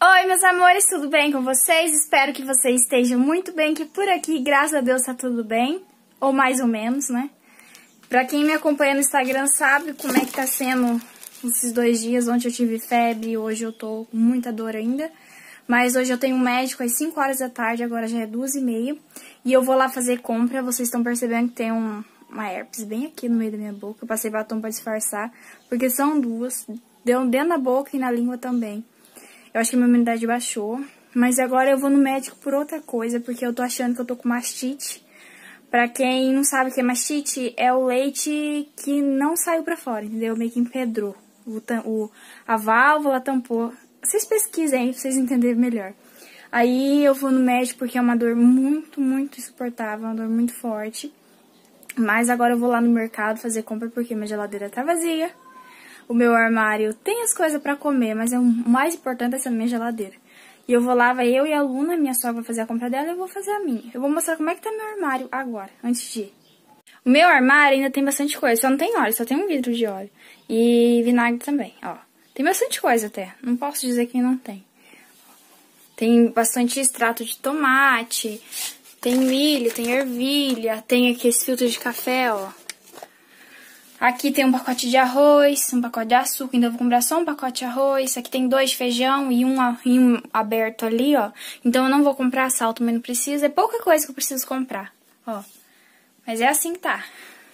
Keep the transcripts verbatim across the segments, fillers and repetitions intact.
Oi, meus amores, tudo bem com vocês? Espero que vocês estejam muito bem, que por aqui, graças a Deus, tá tudo bem. Ou mais ou menos, né? Pra quem me acompanha no Instagram sabe como é que tá sendo esses dois dias. Ontem eu tive febre, hoje eu tô com muita dor ainda. Mas hoje eu tenho um médico às cinco horas da tarde, agora já é duas e meia. E eu vou lá fazer compra. Vocês estão percebendo que tem um, uma herpes bem aqui no meio da minha boca. Eu passei batom pra disfarçar, porque são duas. Deu dentro da boca e na língua também. Eu acho que a minha imunidade baixou. Mas agora eu vou no médico por outra coisa, porque eu tô achando que eu tô com mastite. Pra quem não sabe o que é mastite, é o leite que não saiu pra fora, entendeu? Meio que empedrou. O, o, a válvula tampou. Vocês pesquisem aí pra vocês entenderem melhor. Aí eu vou no médico porque é uma dor muito, muito insuportável, uma dor muito forte. Mas agora eu vou lá no mercado fazer compra porque minha geladeira tá vazia. O meu armário tem as coisas pra comer, mas é o mais importante é essa minha geladeira. E eu vou lá, vai eu e a Luna, minha sogra vai fazer a compra dela e eu vou fazer a minha. Eu vou mostrar como é que tá meu armário agora, antes de ir. O meu armário ainda tem bastante coisa, só não tem óleo, só tem um litro de óleo. E vinagre também, ó. Tem bastante coisa até, não posso dizer que não tem. Tem bastante extrato de tomate, tem milho, tem ervilha, tem aqui esse filtro de café, ó. Aqui tem um pacote de arroz, um pacote de açúcar, ainda vou comprar só um pacote de arroz. Aqui tem dois de feijão e um, e um aberto ali, ó. Então eu não vou comprar sal, também não preciso. É pouca coisa que eu preciso comprar, ó. Mas é assim que tá.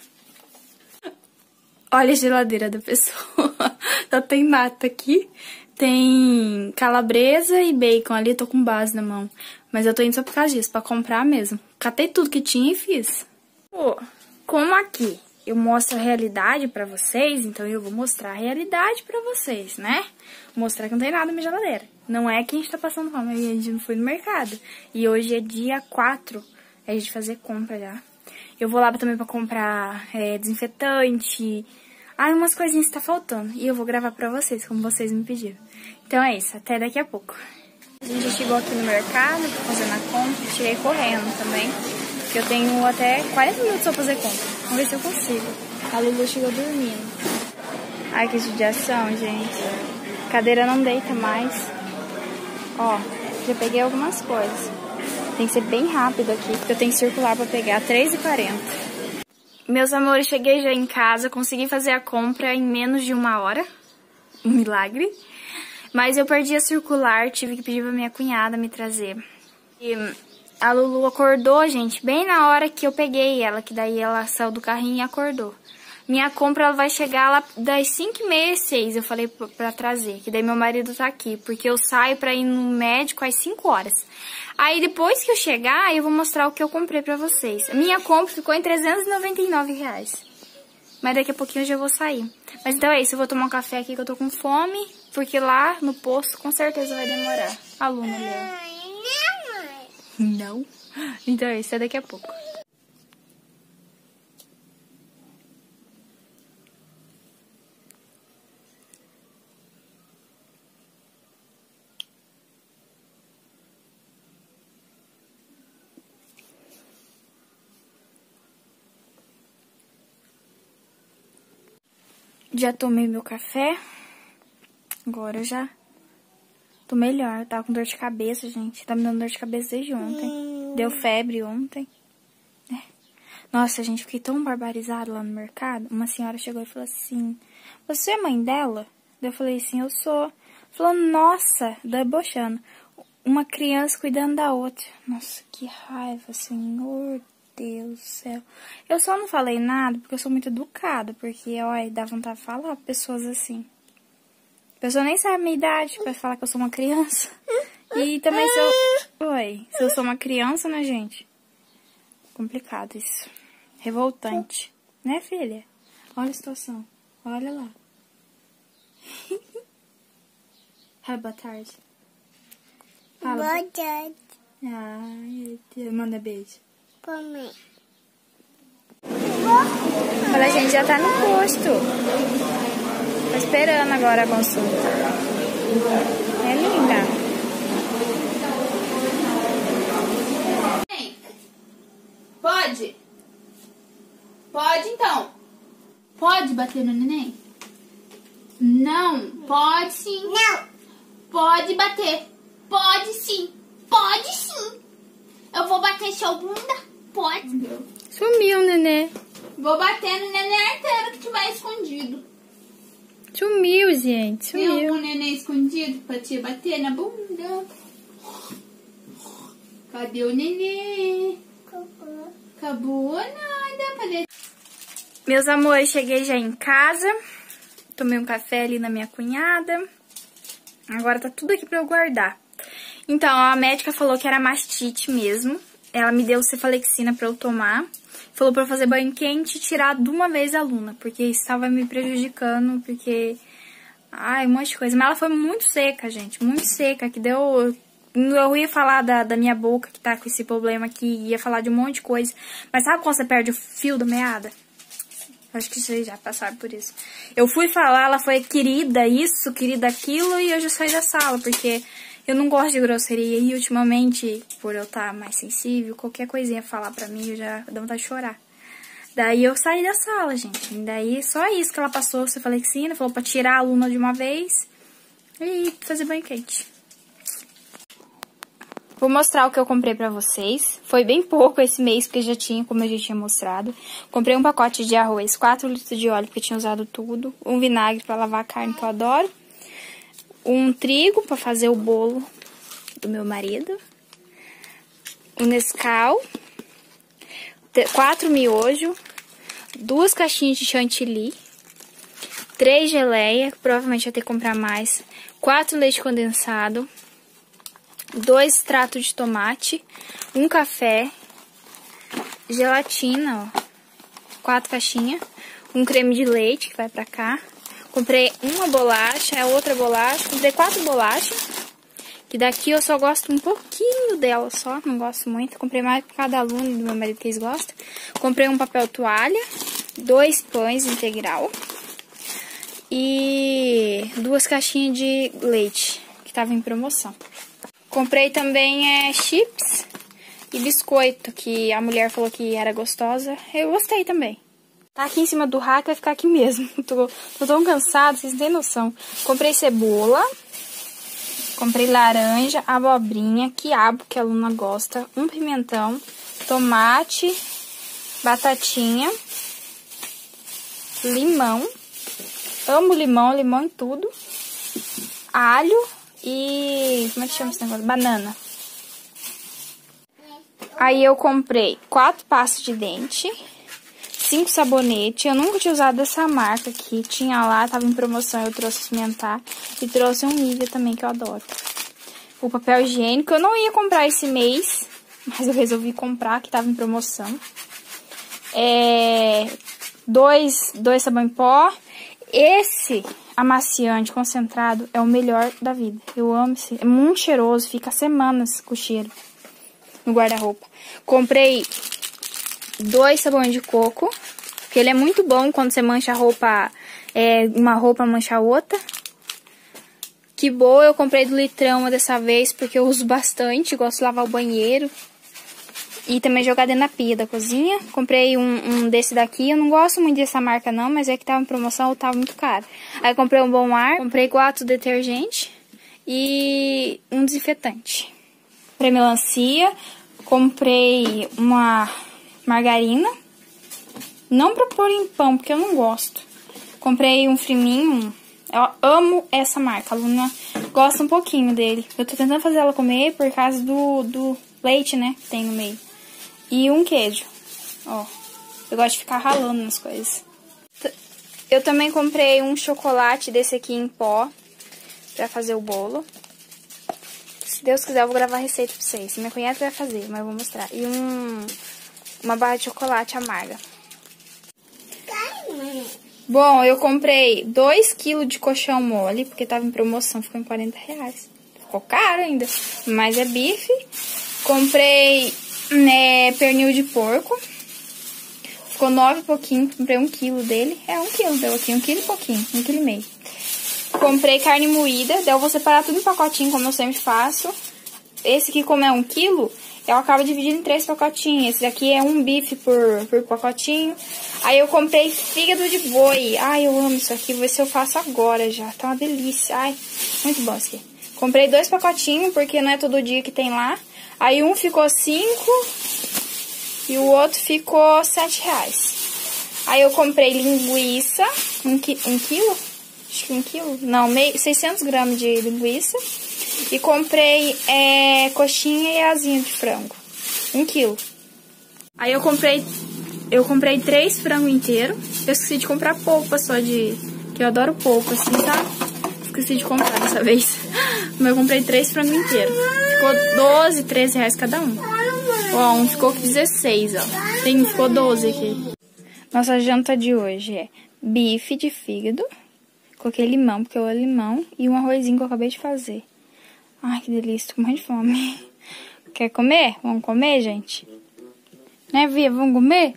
Olha a geladeira da pessoa. Só tem nata aqui. Tem calabresa e bacon ali, tô com base na mão. Mas eu tô indo só por causa disso, pra comprar mesmo. Catei tudo que tinha e fiz. Pô, como aqui eu mostro a realidade pra vocês, então eu vou mostrar a realidade pra vocês, né? Mostrar que não tem nada na minha geladeira. Não é que a gente tá passando fome, a gente não foi no mercado. E hoje é dia quatro, é a gente fazer compra já. Eu vou lá também pra comprar é, desinfetante. Ah, umas coisinhas que tá faltando. E eu vou gravar pra vocês, como vocês me pediram. Então é isso, até daqui a pouco. A gente já chegou aqui no mercado, tô fazendo a compra. Cheguei correndo também, porque eu tenho até quarenta minutos pra fazer compra. Vamos ver se eu consigo. A Lulu chegou dormindo. Ai, que judiação, gente. A cadeira não deita mais. Ó, já peguei algumas coisas. Tem que ser bem rápido aqui, porque eu tenho que circular pra pegar. três e quarenta. Meus amores, cheguei já em casa. Consegui fazer a compra em menos de uma hora. Um milagre. Mas eu perdi a circular. Tive que pedir pra minha cunhada me trazer. E a Lulu acordou, gente, bem na hora que eu peguei ela. Que daí ela saiu do carrinho e acordou. Minha compra ela vai chegar lá das cinco e meia, seis, eu falei pra trazer. Que daí meu marido tá aqui, porque eu saio pra ir no médico às cinco horas. Aí depois que eu chegar, eu vou mostrar o que eu comprei pra vocês. A minha compra ficou em trezentos e noventa e nove reais. Mas daqui a pouquinho eu já vou sair. Mas então é isso, eu vou tomar um café aqui que eu tô com fome. Porque lá no posto com certeza vai demorar. A Luna ali, ó. Não? Então é isso, é daqui a pouco. Já tomei meu café. Agora eu já tô melhor. Eu tava com dor de cabeça, gente. Tá me dando dor de cabeça desde ontem. Deu febre ontem. É. Nossa, gente, fiquei tão barbarizada lá no mercado. Uma senhora chegou e falou assim: você é mãe dela? Eu falei assim, eu sou. Falou, nossa, debochando. Uma criança cuidando da outra. Nossa, que raiva, Senhor Deus do céu. Eu só não falei nada porque eu sou muito educada. Porque, olha, dá vontade de falar pra pessoas assim. A pessoa nem sabe a minha idade pra falar que eu sou uma criança. E também se eu... Oi, se eu sou uma criança, né, gente? Complicado isso. Revoltante. Né, filha? Olha a situação. Olha lá. Fala boa tarde. Fala. Boa tarde. Ai, manda beijo. Pra mim. Olha, a gente já tá no posto. Tô esperando agora a consulta. É linda. Pode? Pode então. Pode bater no neném? Não, pode sim. Não. Pode bater. Pode sim. Pode sim. Eu vou bater seu bunda? Pode. Sumiu, nenê. Vou bater no neném arteiro que tiver escondido. Sumiu, gente. Tem Sumiu. algum neném escondido pra te bater na bunda? Cadê o neném? Acabou. Acabou nada. Cadê? Meus amores, cheguei já em casa. Tomei um café ali na minha cunhada. Agora tá tudo aqui pra eu guardar. Então, a médica falou que era mastite mesmo. Ela me deu cefalexina pra eu tomar. Falou pra eu fazer banho quente e tirar de uma vez a Luna, porque isso estava me prejudicando, porque... Ai, um monte de coisa. Mas ela foi muito seca, gente, muito seca, que deu... Eu ia falar da, da minha boca, que tá com esse problema aqui, ia falar de um monte de coisa. Mas sabe quando você perde o fio da meada? Acho que vocês já passaram por isso. Eu fui falar, ela foi querida isso, querida aquilo, e eu já saí da sala, porque... Eu não gosto de grosseria e ultimamente, por eu estar mais sensível, qualquer coisinha falar pra mim, eu já dou vontade de chorar. Daí eu saí da sala, gente. Daí só isso que ela passou, cefalexina, falou pra tirar a Luna de uma vez e fazer banho quente. Vou mostrar o que eu comprei pra vocês. Foi bem pouco esse mês, porque já tinha, como eu já tinha mostrado. Comprei um pacote de arroz, quatro litros de óleo, porque eu tinha usado tudo. Um vinagre pra lavar a carne, que eu adoro. Um trigo para fazer o bolo do meu marido, um Nescau, quatro miojos, duas caixinhas de chantilly, três geleia, provavelmente vai ter que comprar mais, quatro leite condensado, dois extratos de tomate, um café, gelatina, ó, quatro caixinhas, um creme de leite que vai pra cá. Comprei uma bolacha, a outra bolacha, comprei quatro bolachas, que daqui eu só gosto um pouquinho dela só, não gosto muito. Comprei mais por cada aluno do meu marido que eles gostam. Comprei um papel toalha, dois pães integral e duas caixinhas de leite, que tava em promoção. Comprei também é, chips e biscoito, que a mulher falou que era gostosa, eu gostei também. Tá aqui em cima do rack, vai ficar aqui mesmo. Tô, tô tão cansada, vocês não têm noção. Comprei cebola, comprei laranja, abobrinha, quiabo, que a Luna gosta, um pimentão, tomate, batatinha, limão, amo limão, limão em tudo, alho e... como é que chama esse negócio? Banana. Aí eu comprei quatro pastas de dente, cinco sabonetes. Eu nunca tinha usado essa marca aqui. Tinha lá, tava em promoção, eu trouxe experimentar. E trouxe um Nivea também, que eu adoro. O papel higiênico, eu não ia comprar esse mês, mas eu resolvi comprar, que tava em promoção. É, dois, dois sabão em pó. Esse amaciante concentrado é o melhor da vida. Eu amo esse. É muito cheiroso, fica semanas com o cheiro no guarda-roupa. Comprei dois sabões de coco, porque ele é muito bom quando você mancha a roupa, é, uma roupa mancha a outra. Que boa, eu comprei do litrão dessa vez, porque eu uso bastante, gosto de lavar o banheiro. E também jogar dentro da pia da cozinha. Comprei um, um desse daqui, eu não gosto muito dessa marca não, mas é que tava em promoção, tava muito caro. Aí comprei um Bom Ar, comprei quatro detergentes e um desinfetante. Comprei melancia, comprei uma... margarina, não pra pôr em pão, porque eu não gosto. Comprei um friminho, eu amo essa marca, a Luna gosta um pouquinho dele. Eu tô tentando fazer ela comer por causa do, do leite, né, que tem no meio. E um queijo, ó, eu gosto de ficar ralando nas coisas. Eu também comprei um chocolate desse aqui em pó, pra fazer o bolo. Se Deus quiser, eu vou gravar a receita pra vocês. Minha cunhada vai fazer, mas eu vou mostrar. E um... uma barra de chocolate amarga. Bom, eu comprei dois quilos de colchão mole, porque tava em promoção, ficou em quarenta reais. Ficou caro ainda, mas é bife. Comprei né, pernil de porco. Ficou nove e pouquinho, comprei um quilo dele. É, um quilo deu aqui, um quilo e pouquinho, um quilo e meio. Comprei carne moída, daí eu vou separar tudo em pacotinho, como eu sempre faço. Esse aqui, como é um quilo... eu acabo dividindo em três pacotinhos. Esse daqui é um bife por, por pacotinho. Aí eu comprei fígado de boi. Ai, eu amo isso aqui. Vou ver se eu faço agora já. Tá uma delícia. Ai, muito bom isso aqui. Comprei dois pacotinhos, porque não é todo dia que tem lá. Aí um ficou cinco e o outro ficou sete reais. Aí eu comprei linguiça, um, qui um quilo, acho que um quilo, não, meio, seiscentos gramas de linguiça. E comprei é, coxinha e asinha de frango, um quilo. Aí eu comprei, eu comprei três frangos inteiros. Eu esqueci de comprar polpa só de, que eu adoro polpa, assim, tá? Esqueci de comprar dessa vez. Mas eu comprei três frangos inteiros. Ficou doze, treze reais cada um. Ó, um ficou dezesseis, ó. Tem, ficou doze aqui. Nossa janta de hoje é bife de fígado. Coloquei limão, porque eu amo limão. E um arrozinho que eu acabei de fazer. Ai, que delícia, tô morrendo de fome. Quer comer? Vamos comer, gente? Né, Via? Vamos comer?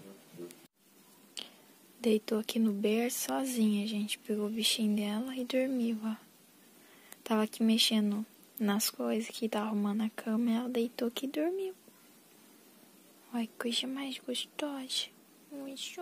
Deitou aqui no berço sozinha, gente. Pegou o bichinho dela e dormiu, ó. Tava aqui mexendo nas coisas que tava arrumando a cama. E ela deitou aqui e dormiu. Olha que coisa mais gostosa. Muito.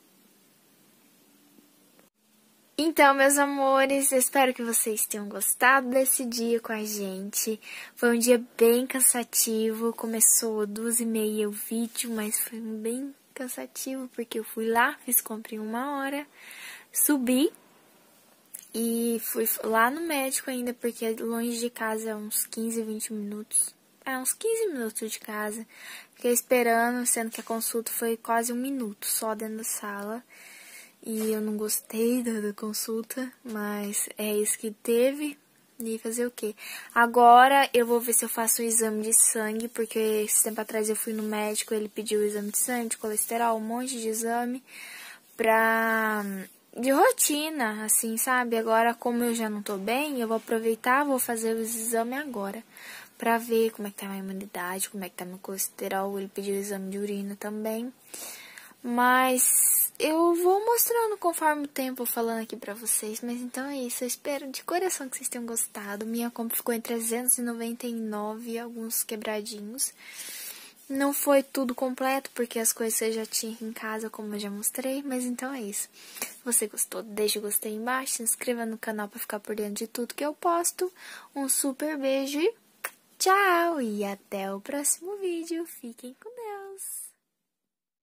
Então, meus amores, eu espero que vocês tenham gostado desse dia com a gente. Foi um dia bem cansativo. Começou duas e meia o vídeo, mas foi bem cansativo porque eu fui lá, fiz compra em uma hora, subi e fui lá no médico ainda, porque longe de casa é uns quinze, vinte minutos. É, uns quinze minutos de casa. Fiquei esperando, sendo que a consulta foi quase um minuto só dentro da sala. E eu não gostei da, da consulta, mas é isso que teve. E fazer o quê? Agora eu vou ver se eu faço o exame de sangue, porque esse tempo atrás eu fui no médico, ele pediu o exame de sangue, de colesterol, um monte de exame pra... de rotina, assim, sabe? Agora, como eu já não tô bem, eu vou aproveitar, vou fazer os exames agora, pra ver como é que tá a minha imunidade, como é que tá meu colesterol. Ele pediu o exame de urina também. Mas eu vou mostrando conforme o tempo, falando aqui pra vocês. Mas então é isso, eu espero de coração que vocês tenham gostado. Minha compra ficou em trezentos e noventa e nove, alguns quebradinhos. Não foi tudo completo, porque as coisas você já tinha em casa, como eu já mostrei. Mas então é isso. Se você gostou, deixa o gostei embaixo, se inscreva no canal pra ficar por dentro de tudo que eu posto. Um super beijo e tchau! E até o próximo vídeo. Fiquem com